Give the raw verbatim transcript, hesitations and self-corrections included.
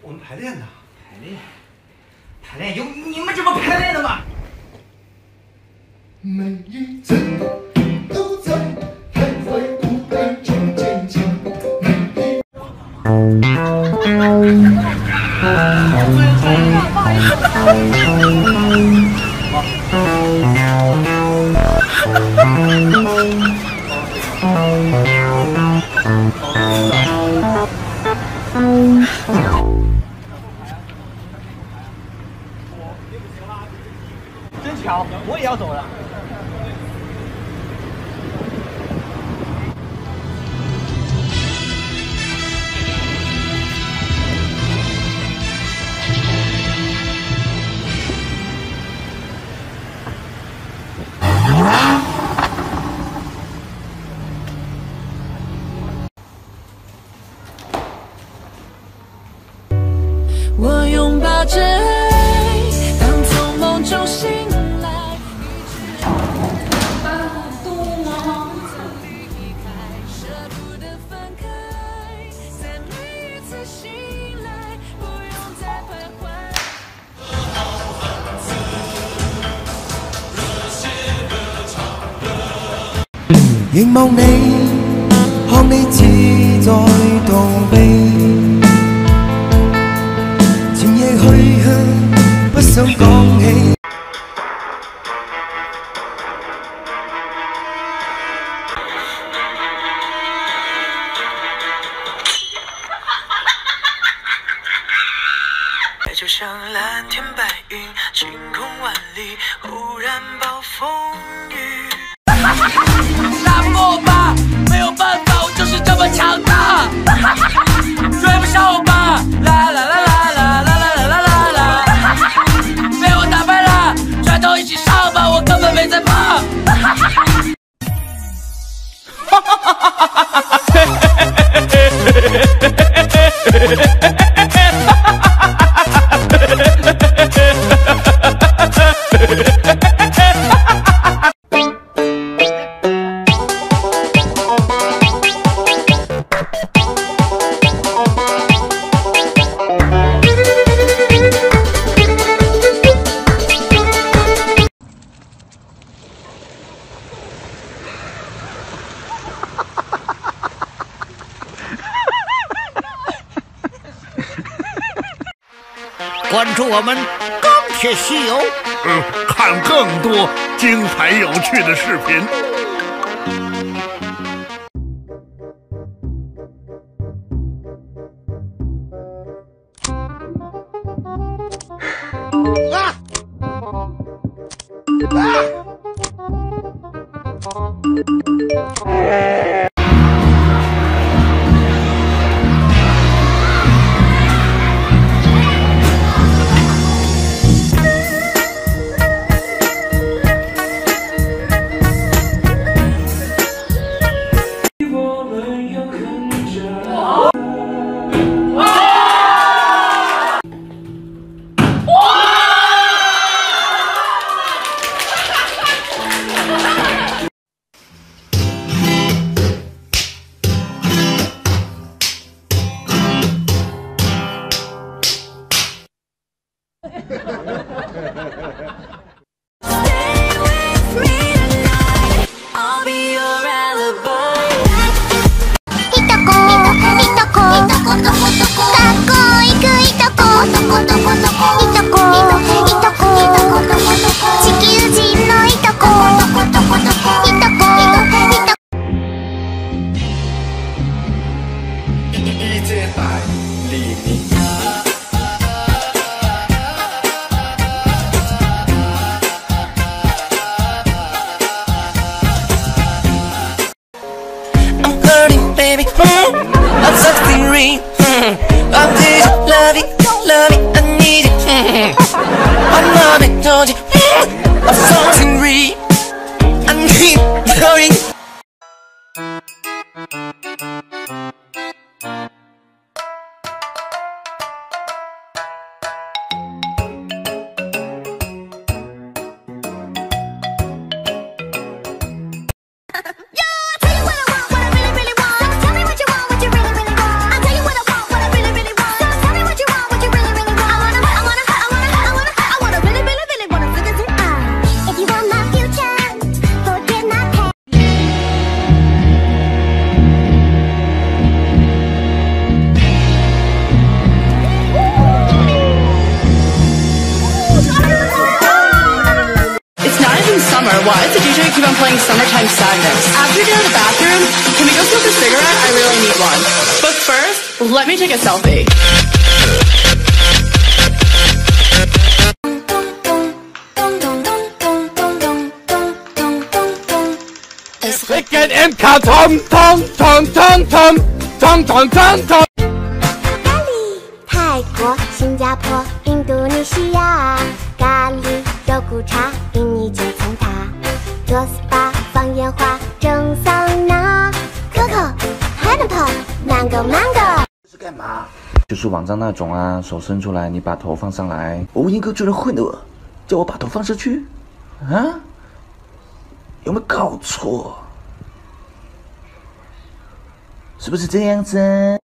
我们排练呢。 排练？排练有你们这么排练的吗？ 每一次都在徘徊不安中渐渐。 真巧，我也要走了。 我拥抱着爱，当从梦中醒来。舍不得分开，在每一次醒来，不用再徘徊。 凝望你，看你似在逃避。 前夜去向，不想講起。 就像蓝天白云，晴空万里，忽然暴风雨。打不过我吧，没有办法，我就是这么强大。追不上我吧，啦啦啦啦啦啦啦啦啦啦，被我打败了，转头一起上吧，我根本没在怕。哈哈哈哈哈哈！嘿嘿嘿嘿嘿嘿嘿嘿。 关注我们《钢铁西游》， 呃，看更多精彩有趣的视频。啊！啊！ Baby, mm, I'm something real. Mm, I'm just love it, love it, I need it. Mm, I'm loving, don't you? Mm, I'm something real. I need glory. why does the D J keep on playing Summertime Sadness? After you go to the bathroom, can we go smoke a cigarette? I really need one. But first, let me take a selfie. Chicken im Karton, Tom, Tom, Tom, Tom, Tom, Tom, Tom, Tom。 咖喱，泰国、新加坡、印度尼西亚，咖喱肉骨茶，印尼九层塔，做 S P A 放烟花，蒸桑拿，可可、pineapple、mango mango。 这是干嘛？就是网上那种啊，手伸出来，你把头放上来。哦，英哥居然混的我，叫我把头放上去，啊？有没有搞错？是不是这样子？